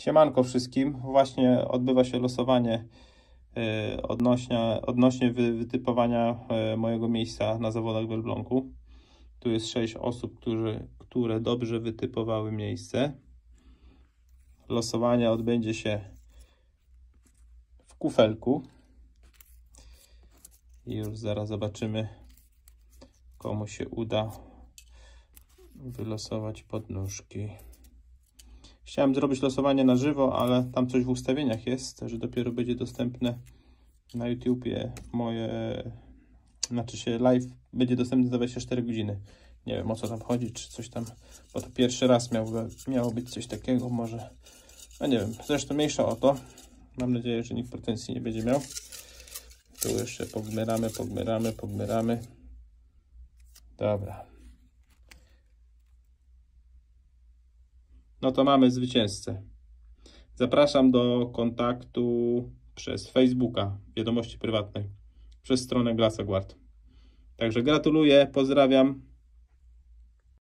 Siemanko wszystkim. Właśnie odbywa się losowanie odnośnie wytypowania mojego miejsca na zawodach w Elblągu. Tu jest 6 osób, które dobrze wytypowały miejsce. Losowanie odbędzie się w kufelku. I już zaraz zobaczymy, komu się uda wylosować podnóżki. Chciałem zrobić losowanie na żywo, ale tam coś w ustawieniach jest, że dopiero będzie dostępne na YouTubie live będzie dostępny za 24 godziny. Nie wiem, o co tam chodzi, czy coś tam, bo to pierwszy raz miało być coś takiego, może, no nie wiem, zresztą mniejsza o to. Mam nadzieję, że nikt pretensji nie będzie miał. Tu jeszcze pogmeramy. Dobra. No to mamy zwycięzcę. Zapraszam do kontaktu przez Facebooka, wiadomości prywatnej, przez stronę Glasaguard. Także gratuluję, pozdrawiam.